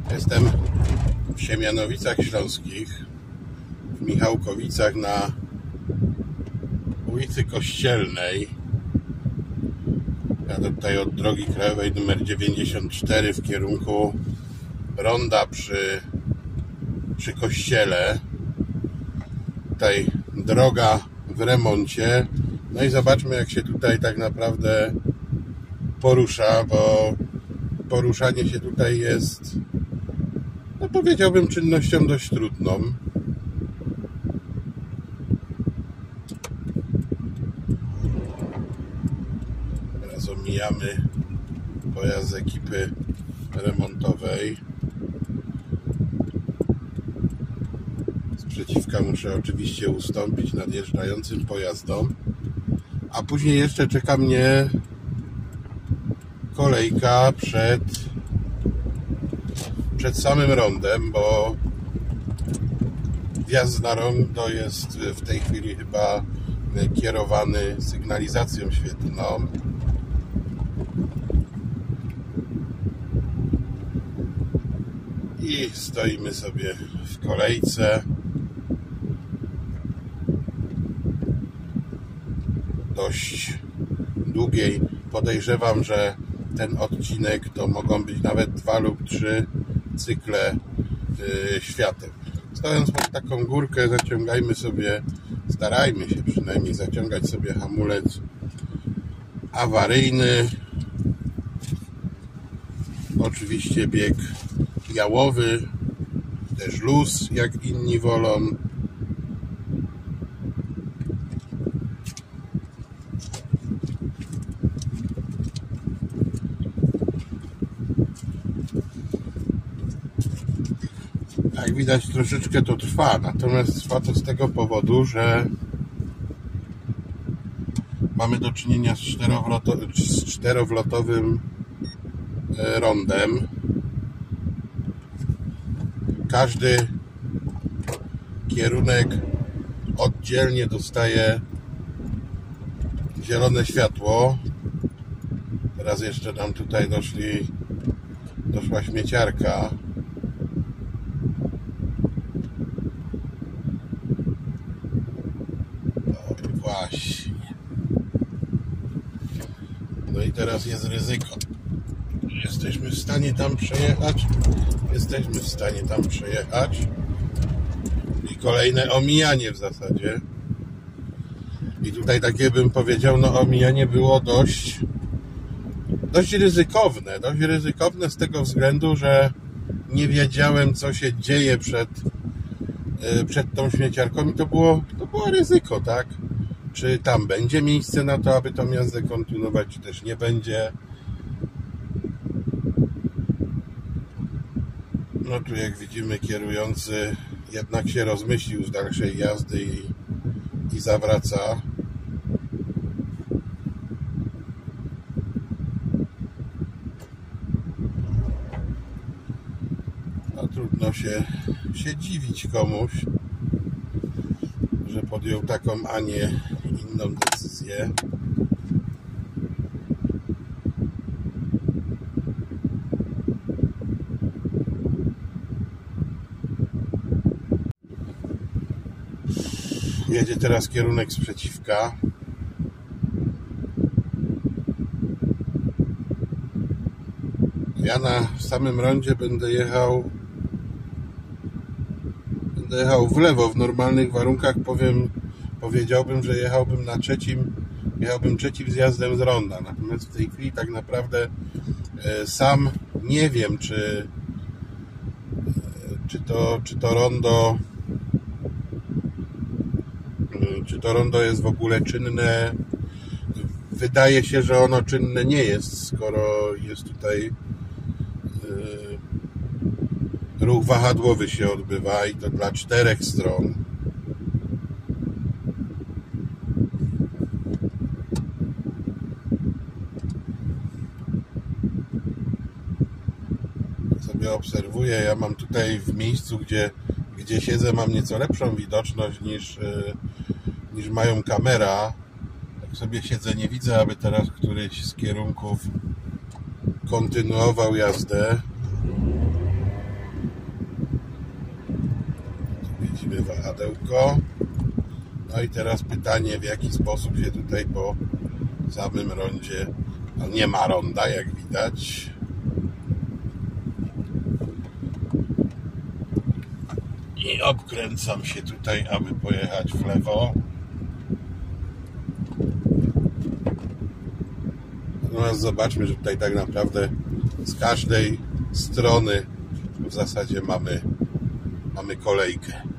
Jestem w Siemianowicach Śląskich, w Michałkowicach na ulicy Kościelnej. Jadę tutaj od drogi krajowej numer 94 w kierunku ronda przy kościele. Tutaj droga w remoncie. No i zobaczmy, jak się tutaj tak naprawdę porusza, bo poruszanie się tutaj jest, no powiedziałbym, czynnością dość trudną. Teraz omijamy pojazd z ekipy remontowej. Sprzeciwka muszę oczywiście ustąpić nadjeżdżającym pojazdom, a później jeszcze czeka mnie kolejka przed samym rondem, bo wjazd na rondo jest w tej chwili chyba kierowany sygnalizacją świetlną. I stoimy sobie w kolejce. Dość długiej. Podejrzewam, że ten odcinek to mogą być nawet 2 lub 3 cykle świateł. Stojąc pod taką górkę, zaciągajmy sobie, starajmy się przynajmniej zaciągać sobie hamulec awaryjny. Oczywiście bieg jałowy, też luz, jak inni wolą. Jak widać, troszeczkę to trwa, natomiast trwa to z tego powodu, że mamy do czynienia z czterowlotowym rondem. Każdy kierunek oddzielnie dostaje zielone światło. Teraz jeszcze nam tutaj doszła śmieciarka. Właśnie. No i teraz jest ryzyko. Jesteśmy w stanie tam przejechać. Jesteśmy w stanie tam przejechać. I kolejne omijanie w zasadzie. I tutaj takie bym powiedział, no omijanie było dość ryzykowne. Dość ryzykowne z tego względu, że nie wiedziałem, co się dzieje przed tą śmieciarką i to było ryzyko, tak? Czy tam będzie miejsce na to, aby tą jazdę kontynuować, czy też nie będzie. No tu jak widzimy, kierujący jednak się rozmyślił z dalszej jazdy i zawraca. No trudno się dziwić komuś, że podjął taką, a nie inną decyzję. Jedzie teraz kierunek sprzeciwka. Ja na samym rondzie będę jechał w lewo. W normalnych warunkach powiedziałbym, że jechałbym trzecim zjazdem z ronda. Natomiast w tej chwili tak naprawdę sam nie wiem, czy to rondo jest w ogóle czynne. Wydaje się, że ono czynne nie jest, skoro jest tutaj ruch wahadłowy się odbywa i to dla 4 stron. Sobie obserwuję, ja mam tutaj w miejscu, gdzie siedzę, mam nieco lepszą widoczność niż mają kamera. Tak sobie siedzę, nie widzę, aby teraz któryś z kierunków kontynuował jazdę. Wkręcimy wahadełko. No i teraz pytanie, w jaki sposób się tutaj po samym rondzie, no nie ma ronda, jak widać. I obkręcam się tutaj, aby pojechać w lewo. Natomiast zobaczmy, że tutaj tak naprawdę z każdej strony w zasadzie mamy kolejkę.